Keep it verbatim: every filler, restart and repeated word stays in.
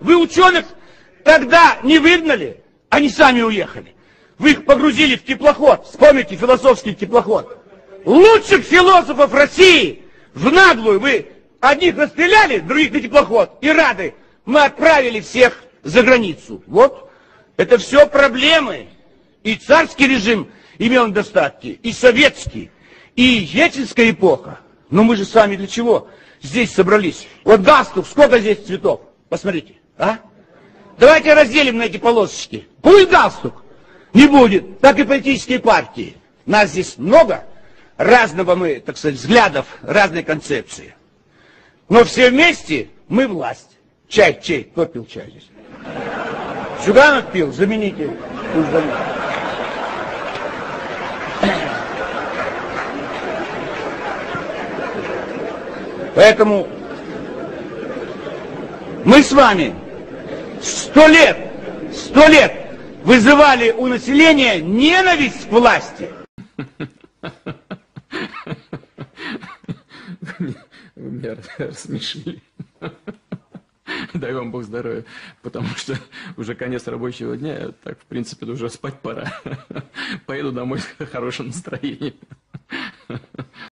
Вы ученых тогда не выгнали, они сами уехали. Вы их погрузили в теплоход. Вспомните философский теплоход. Лучших философов России в наглую вы одних расстреляли, других на теплоход. И рады. Мы отправили всех за границу. Вот. Это все проблемы. И царский режим имел недостатки, и советский, и ельцинская эпоха. Но мы же с вами для чего здесь собрались? Вот галстук, сколько здесь цветов? Посмотрите, а? Давайте разделим на эти полосочки. Будет галстук? Не будет. Так и политические партии. Нас здесь много, разного мы, так сказать, взглядов, разной концепции. Но все вместе мы власть. Чай, чай, кто пил чай здесь? Зюганов пил, замените. Пусть заменит. Поэтому мы с вами сто лет, сто лет вызывали у населения ненависть к власти. Вы меня рассмешили. Дай вам Бог здоровья, потому что уже конец рабочего дня, так, в принципе, уже спать пора. Поеду домой с хорошим настроением.